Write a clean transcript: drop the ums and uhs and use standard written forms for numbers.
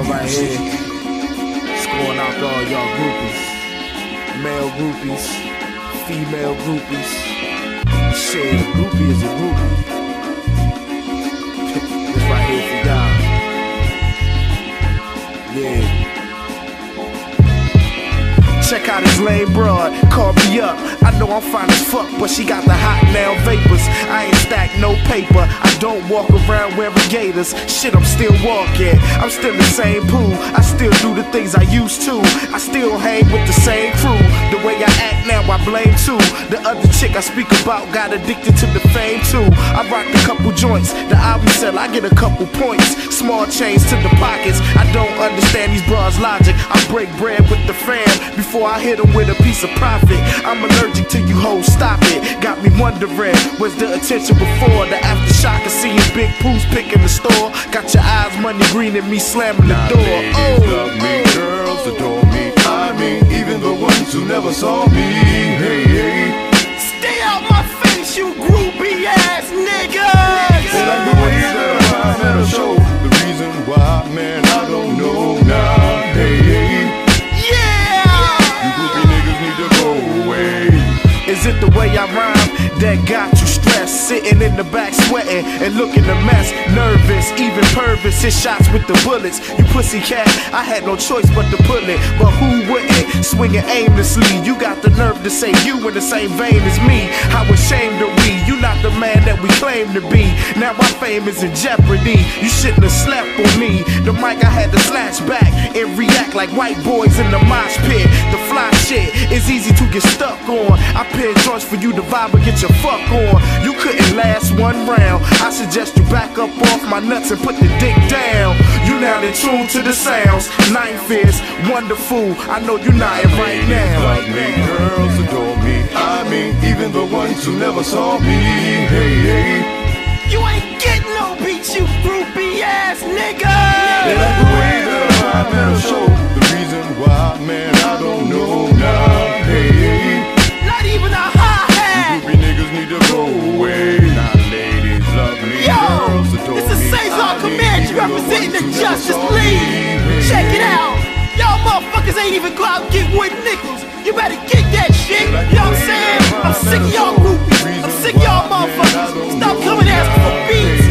one right here. It's going out to all y'all groupies. Male groupies, female groupies. Shit, a groupie is a groupie. This right here for y'all. Yeah. Check out his lame broad, call me up. I know I'm fine as fuck, but she got the hot nail vapors. I ain't stacked no paper, I don't walk around wearing gators. Shit, I'm still walking, I'm still the same pool. I still do the things I used to. I still hang with the same crew. The way I act now, I blame too. The other chick I speak about got addicted to the fame too. I rock a couple joints, the album sell, I get a couple points. Small change to the pockets, I don't understand these bras' logic. I break bread with the fam before I hit them with a piece of profit. I'm allergic to you hoes, stop it. Got me wondering, was the attention before the aftershock of seeing Big Pooh's pick in the store? Got your eyes money green and me slamming the door. Ladies love me, girls adore me. I mean, even the ones who never saw me. Hey, hey. Stay out my face, you groupie ass niggas. They like the way that I'm at a show. The reason why, man, I don't know now. Hey, hey. Is it the way I rhyme that got you stressed? Sitting in the back sweating and looking a mess. Nervous, even pervous, hit shots with the bullets. You pussy cat, I had no choice but to pull it. But who wouldn't? Swinging aimlessly. You got the nerve to say you in the same vein as me. How ashamed are we? You not the man that we claim to be. Now my fame is in jeopardy. You shouldn't have slept on me. The mic I had to snatch back and react like white boys in the mosh pit. The fly shit is easy to get stuck on. I pin joints for you to vibe and get your fuck on. You couldn't last one round. I suggest you back up off my nuts and put the dick down. You now in tune to the sounds. Ninth is wonderful. I know you nodding right now. Love me, girls adore me. I mean, even the ones who never saw me. Hey, hey. You ain't getting no beats, you groupie ass nigga. They like the way that I'm at a show. The reason why, man, I don't know now. Hey, hey. Not even a hi-hat. You groupie niggas need to go away. Now ladies love me, girls adore me. It's the Cesar Comanche representing the Justice League. Check it out. Y'all motherfuckers ain't even go out and get wood nickels. You better get that shit. You know what I'm saying? I'm sick of y'all groupies. I'm sick of y'all motherfuckers. Stop coming asking for beats.